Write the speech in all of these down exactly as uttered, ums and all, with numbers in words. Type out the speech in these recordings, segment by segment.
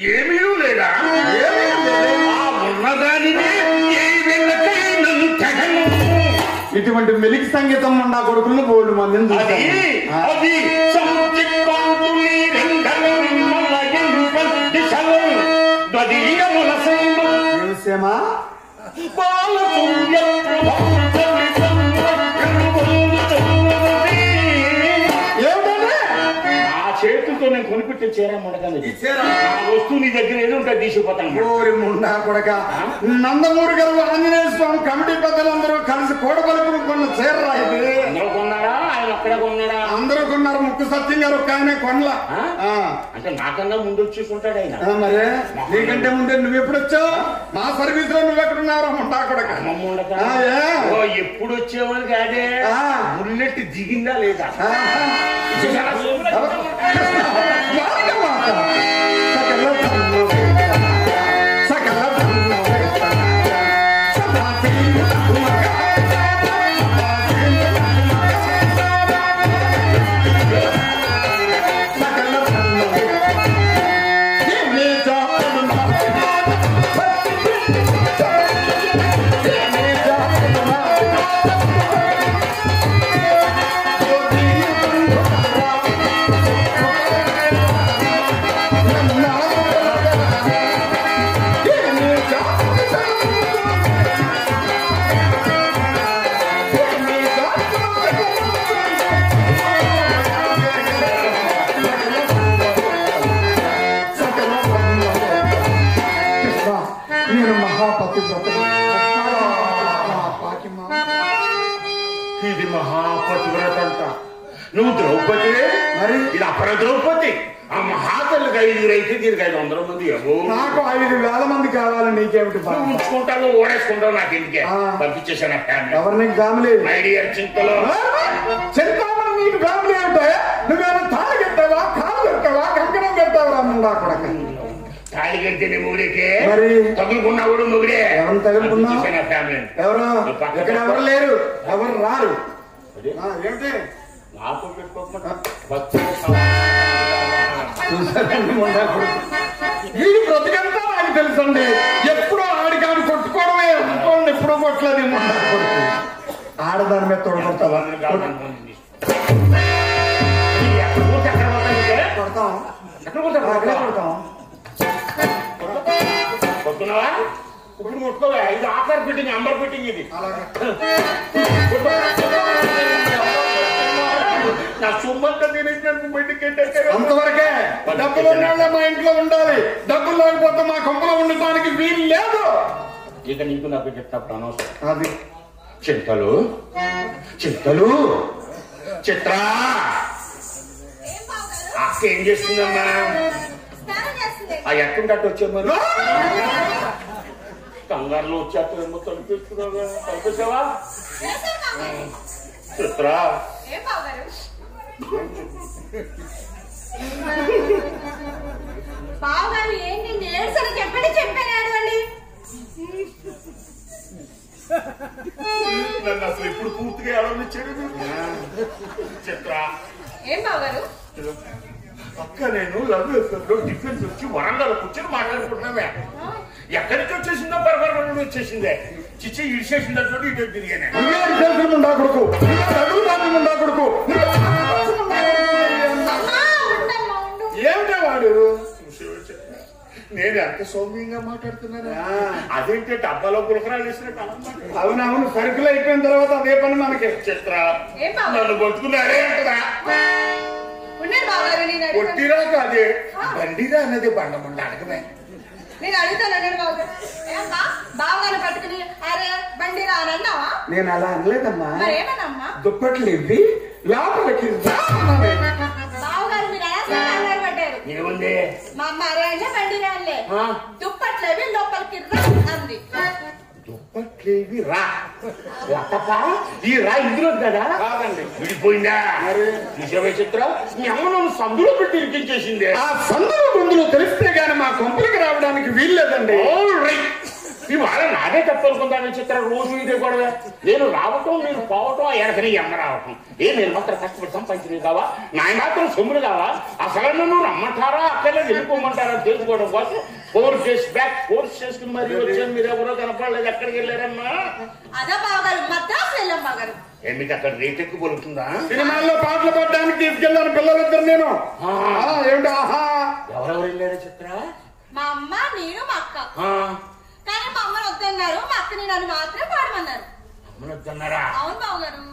ఏమీ లేదా? ఉన్నదానిని ఇటువంటి మెలికి సంగీతం ఉన్న కొడుకులను బోర్డు మందిని అది సేమా చేతులతో నేను కొనిపెట్టే చీర ముడకండి వస్తువు నీ దగ్గర ఏదో ఉంటుంది తీసిపోతాను. ముండా కొడక నందమూరి గారు ఆంజనేయ స్వామి కమిటీ పెద్దలందరూ కలిసి కూడబలుపులు కొన్న చీర రాయిది. అందరూ కొన్నారా? ఆయన ఒక్కడే కొన్నాడా? అందరూ కొన్నారు. ముక్కు సత్యం గారు ఒక ఆయన కొనలా. అంటే నాకన్నా ముందు వచ్చేసుకుంటాడు ఆయన. మరే నీకంటే ముందే నువ్వు ఎప్పుడు వచ్చావు? మా సర్వీస్ లో నువ్వు ఎక్కడున్నావు? ముండా కొడక ఎప్పుడు వచ్చేవాళ్ళు కాదే, బుల్లెట్ దిగిందా లేదా? ఇది మహాపతివ్రత అంట. నువ్వు ద్రౌపది, మరి ఇది అపర ద్రౌపది. ఆ మహాతల్లికి ఐదుగురు అయితే దీనికి ఐదు వందల మంది. నాకు ఐదు వేల మంది కావాలి. నీకేమిటి? ఉంచుకుంటావు, ఓడేసుకుంటావు. నాకు ఇంటికే పంపించేసాను. ఎవరిని ఫ్యామిలీ? మై డియర్ చింతలో చింతామణి నీకు ఫ్యామిలీ అంటే నువ్వేమో తాళి కట్టావా, కాలు కట్టావా, కంకణం కట్టావా? ముండా కొడక తాళి కడితేనే మొగుడికే, మరి తగులుకున్నా కూడా మొగుడే. ఎవరు తగులుకున్నా? ఫ్యామిలీ ఎవరు? ఇక్కడ ఎవరు లేరు, ఎవరు రారు. ఏమిటి నాతో పెట్టుకోకుండా వీడి బ్రతికంతా నాకు తెలుసండి. ఎప్పుడో ఆడికాడు కొట్టుకోవడమే, ఎప్పుడో కొట్టలేదు. ఆడదాని మీద తొడగొడతావా? కొడతాం, కొడతాం. కొడుతున్నావా? ఇప్పుడు కొట్టుకోవా? ఇది ఆఫర్ ఫిట్టింగ్, అంబర్ ఫిట్టింగ్. ఇది నా సొమ్మంతా తినేసినట్టు బయటికి అంతవరకే. డబ్బులు ఉన్న మా ఇంట్లో ఉండాలి. డబ్బులు లేకపోతే మా కొంపలో ఉండటానికి వీలు లేదు. ఇక నీకు నాకు చెప్తాప్పుడు అనవసరం. అది చింతలు చింతలు చిత్ర అక్క ఏం చేస్తుందమ్మా? ఆ ఎట్టుంటట్టు వచ్చే మరి కంగారులో వచ్చేస్తారేమో. తలిపేస్తున్నావా? తలిపేసావా చిత్ర? బావగారు ఏంటి నేర్సలు చెప్పండి, చెప్పాను అండి. నన్ను అసలు ఇప్పుడు పూర్తిగా ఎవరిచ్చాడు చిత్ర? ఏం బావగారు? అక్క నేను లవ్ లో డిఫెన్స్ వచ్చి వరంగల్ కూర్చొని మాట్లాడుకుంటున్నామే. ఎక్కడికి వచ్చేసిందో పరపర వచ్చేసిందే. చిచ్చి ఇడిచేసిందో చోటు ఇటు తిరిగానే. ఉండా కొడుకు, ఉండా కొడుకు. ఏమిటా వాడు? నేను ఎంత సౌమ్యంగా మాట్లాడుతున్నాను. అదేంటే డబ్బాలో పులకరాలు వేసినట్టు. అవునవును, సరుకులు అయిపోయిన తర్వాత అదే పని మనకి. చిత్ర నన్ను కొట్టుకున్నాడే అంటదా? కొట్టిరా కాదే, బండిరా అన్నది. బండమండ అడగమే. నేను అడుగుతాను బావగారు పట్టుకుని అరే బండిరా అని అన్నావా? నేను అలా అనలేదమ్మా. ఏమన్నా దుప్పట్లు ఇవ్వి లోపలికి బావగారు మీరు అలా పడ్డారు. ఏముంది? మా అమ్మ అరే అంటే బండిరా అనిలే, దుప్పట్లు ఇవి లోపలికి అంది. దుప్పట్లేవి రా ఈ రా ఇందులో కదా విడిపోయిందా? చూసావే చిత్ర, మీ అమ్మ నన్ను సందులో పెట్టి ఇరికించేసింది. ఆ సందులో గొంతులు తెలిస్తే గానీ మా కొంపలికి రావడానికి వీల్లేదండి. ఇవాళ నా అదే తప్పనుకుందాను చిత్ర రోజు ఇదే గొడవ. నేను రావటం నేను పోవటం ఎడకని ఎమ్మ రావటం. ఏ నేను మాత్రం కష్టపడి సంపాదించినవి కావా? నాయ మాత్రం సొమ్ములు కావా? అసలు నన్ను రమ్మంటారా అక్కడే వెళ్ళిపోమంటారా తెలుసుకోవడం కోసం ఫోర్ డేస్ బ్యాక్ ఫోర్స్ చేసుకుని మరీ వచ్చాను. మీరు ఎవరో కనపడలేదు. ఎక్కడికి వెళ్ళారమ్మా? అదే బావగారు మద్రాసు వెళ్ళాం బావగారు. మీకు అక్కడ రేట్ ఎక్కువ పలుకుతుందా? సినిమాల్లో పాటలు పడడానికి తీసుకెళ్ళాను పిల్లలిద్దరు నేను. ఏమిటి ఆహా ఎవరెవరు వెళ్ళారా చిత్ర? మా అమ్మ నేను మా అక్క. కానీ మా అమ్మని వద్దన్నారు, మా అక్కని నన్ను మాత్రం పాడమన్నారు. అమ్మని వద్దన్నారా? అవును బావగారు.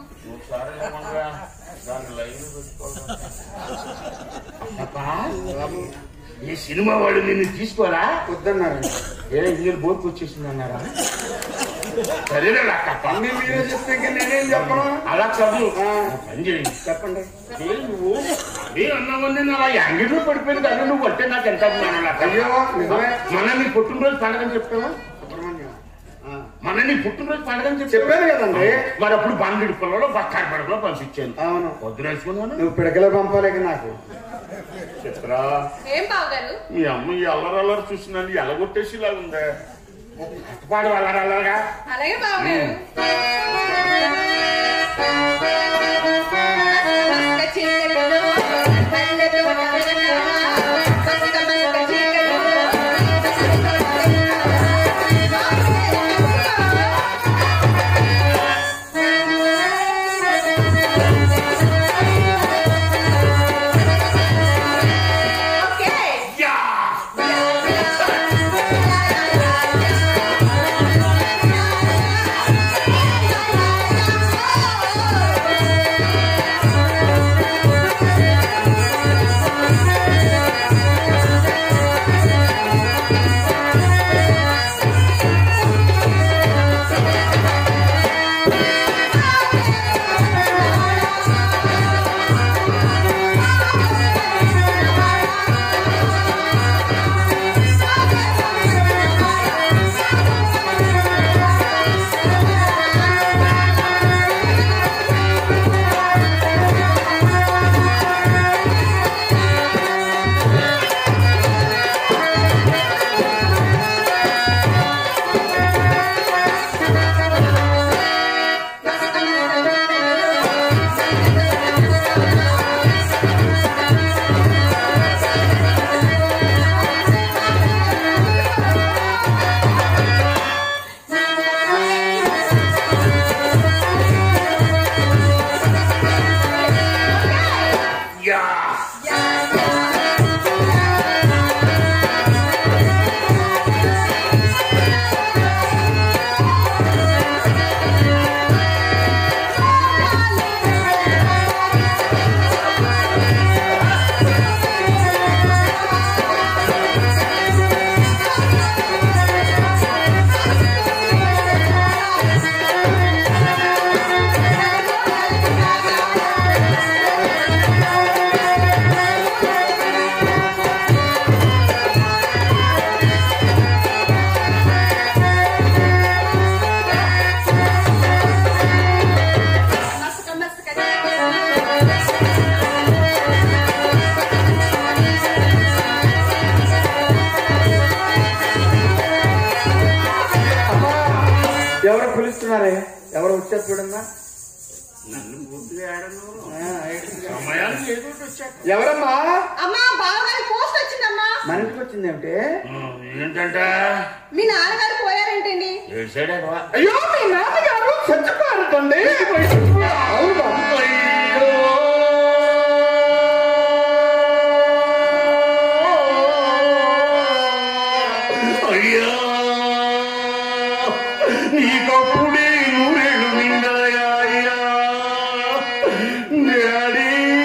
ఈ సినిమా వాడు నిన్ను తీసుకోరా? వద్దన్నారు. ఏ ఇంజనీర్ బోర్కు వచ్చేసింది అన్నారా? సరేనా అక్క మీరే చెప్తే నేనేం చెప్పను. అలా చదువు పని చేయండి. చెప్పండి. నువ్వు నేను అన్నావన్నీ అలా యాంగిల్లో పడిపోయింది కదా. నువ్వు అంటే నాకు ఎంత మన నీ పుట్టినరోజు పండగని చెప్తావా? మన నీ పుట్టినరోజు పండగని చెప్పాను కదండి. మరి అప్పుడు బండి పిల్లలో బక్కారి పడకలో పంపించాను. అవును వద్దురేసుకున్నాను. నువ్వు పిడకలో పంపాలేక నాకు చిత్రా. ఏం బావగారు? మీ అమ్మ ఈ అల్లరల్లరు చూసి నన్ను ఎలగొట్టేసిలా ఉందా? పాడు అల్లరల్లగా. అలాగే బావగారు. ఎవరు పిలుస్తున్నారే? ఎవరు వచ్చారు చూడమ్మా. ఎవరమ్మా? అమ్మా బావగారి పోస్ట్ వచ్చిందమ్మా. మన ఇంటికి వచ్చిందేమిటి? ఏంటంట? మీ నాన్నగారు పోయారేంటండి? అయ్యో మీ నాన్నగారు చచ్చిపోయారటండి. అవునా? అయ్యో నీకప్పుడే నూరేళ్ళు నిండాయా? డాడీ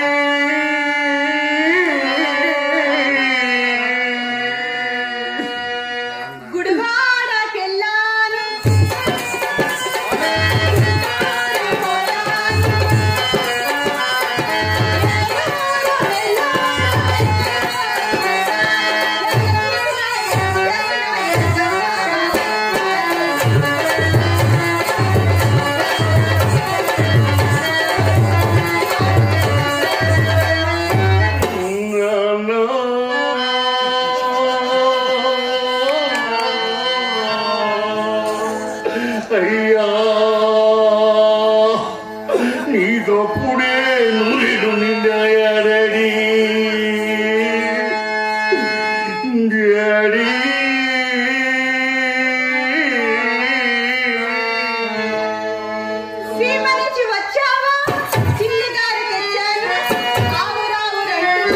గుడివాడకెళ్ళాను డాడీ సీమ నుంచి వచ్చావా చిన్ని గారి తెచ్చాను ఆవు రావు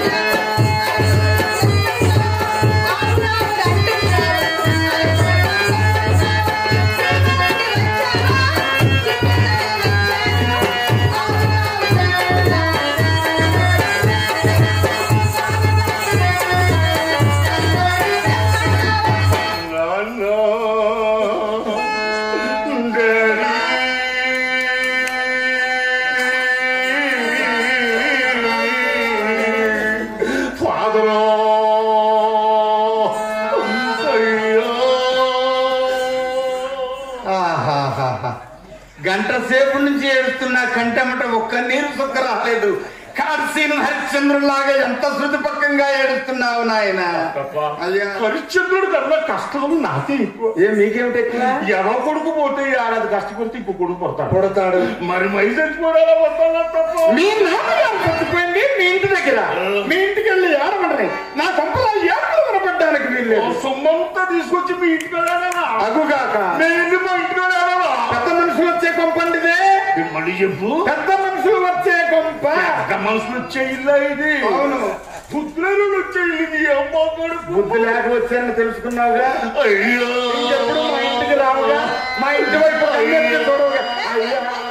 గంట సేపు నుంచి ఏడుస్తున్నా కంటమట ఒక్క నీరు సుక్క రాలేదు. కార్సీన హరిశ్చంద్రులాగా ఎంత శృతిపక్కంగా ఏడుస్తున్నావు నాయన. అయ్యా హరిశ్చంద్రుడు కన్నా కష్టం నాకే ఎక్కువ. ఏ మీకేమిటి ఎక్కువ? ఎవరో కొడుకు పోతే ఏడాది కష్టపడితే ఇంకో కొడుకు పడతాడు పుడతాడు. మరి మై చచ్చిపోవడాలా వస్తానా తప్ప. మీ నాన్నగారు చచ్చిపోయింది మీ ఇంటి దగ్గర. మీ ఇంటికి వెళ్ళి ఏడమంటారు. నా సంపద ఏడలు వినపడ్డానికి వీళ్ళు సొమ్మంతా తీసుకొచ్చి మీ ఇంటికి వెళ్ళానా? అగుగాక నేను మా ఇంటికి వెళ్ళానా? పెద్ద మనుషులు వచ్చే కొంపండిదే. మళ్ళీ చెప్పు. పెద్ద మనుషులు వచ్చే కొంప. పెద్ద మనుషులు వచ్చే ఇల్లు ఇది. అవును. బుద్ధులను వచ్చే ఇల్లు ఇది. అమ్మా కొడుకు బుద్ధి లేక వచ్చారని తెలుసుకున్నావుగా. అయ్యో ఎప్పుడు మా ఇంటికి రావుగా. మా ఇంటి వైపు చూడవుగా. అయ్యా